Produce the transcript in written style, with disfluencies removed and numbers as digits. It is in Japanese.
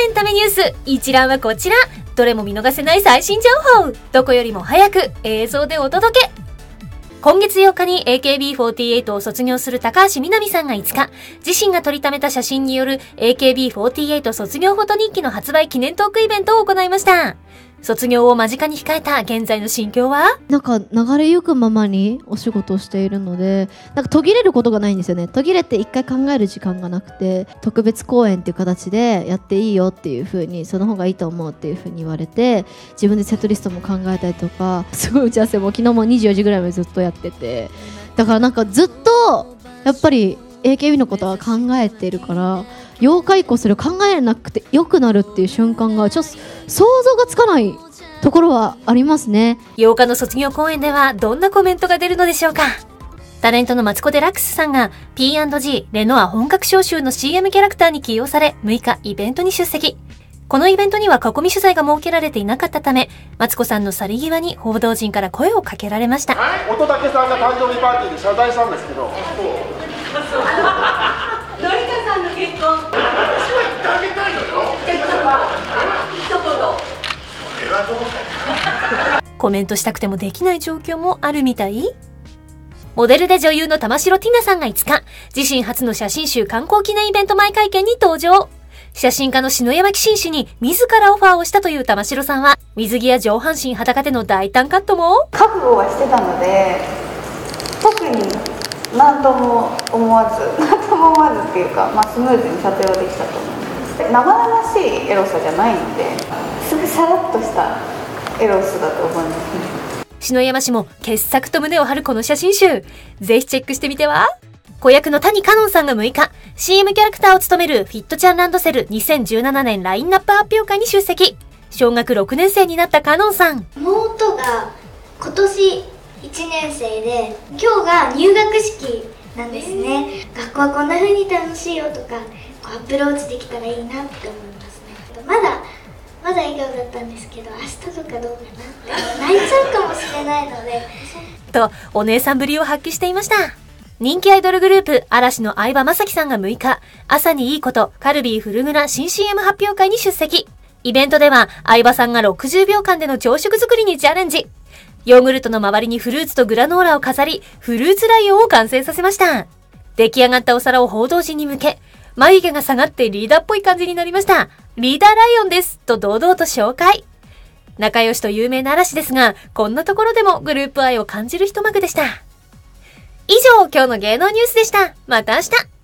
エンタメニュース、一覧はこちら。どれも見逃せない最新情報、どこよりも早く映像でお届け。今月8日に AKB48 を卒業する高橋みなみさんが5日、自身が撮りためた写真による AKB48 卒業フォト日記の発売記念トークイベントを行いました。卒業を間近に控えた現在の心境は？ なんか流れゆくままにお仕事をしているので、なんか途切れることがないんですよね。途切れて一回考える時間がなくて、特別公演っていう形でやっていいよっていう風に、その方がいいと思うっていう風に言われて、自分でセットリストも考えたりとか、すごい打ち合わせも昨日も24時ぐらいまでずっとやってて、だからなんかずっとやっぱり AKB のことは考えてるから、8日以降それを考えなくて良くなるっていう瞬間がちょっと想像がつかないところはありますね。 8日の卒業公演ではどんなコメントが出るのでしょうか。タレントのマツコ・デラックスさんが P&G レノア本格招集の CM キャラクターに起用され、6日イベントに出席。このイベントには囲み取材が設けられていなかったため、マツコさんの去り際に報道陣から声をかけられました。 乙武さんが誕生日パーティーで謝罪したんですけど、 のりかさんの結婚、私は言ってあげたいのよ。 コメントしたくてもできない状況もあるみたい。モデルで女優の玉城ティナさんが5日、自身初の写真集刊行記念イベント前会見に登場。写真家の篠山紀信氏に自らオファーをしたという玉城さんは、水着や上半身裸での大胆カットも覚悟はしてたので、特に何とも思わずっていうか、スムーズに撮影はできたと思います。生々しいエロさじゃないので、すごいさらっとしたエロスだと思いますね。 篠山氏も傑作と胸を張るこの写真集、ぜひチェックしてみては。子役の谷香音さんが6日、CM キャラクターを務めるフィットちゃんランドセル2017年ラインナップ発表会に出席。小学6年生になった香音さん。 妹が今年1年生で、今日が入学式なんですね。学校はこんな風に楽しいよとか、アプローチできたらいいなって思いますね。まだ笑顔だったんですけど、明日とかどうかなって泣いちゃうかもしれないのでとお姉さんぶりを発揮していました。人気アイドルグループ嵐の相葉雅紀さんが6日、朝にいいことカルビーフルグラ新 CM 発表会に出席。イベントでは相葉さんが60秒間での朝食作りにチャレンジ。ヨーグルトの周りにフルーツとグラノーラを飾り、フルーツライオンを完成させました。出来上がったお皿を報道陣に向け、眉毛が下がってリーダーっぽい感じになりました。リーダーライオンですと堂々と紹介。仲良しと有名な嵐ですが、こんなところでもグループ愛を感じる一幕でした。以上、今日の芸能ニュースでした。また明日。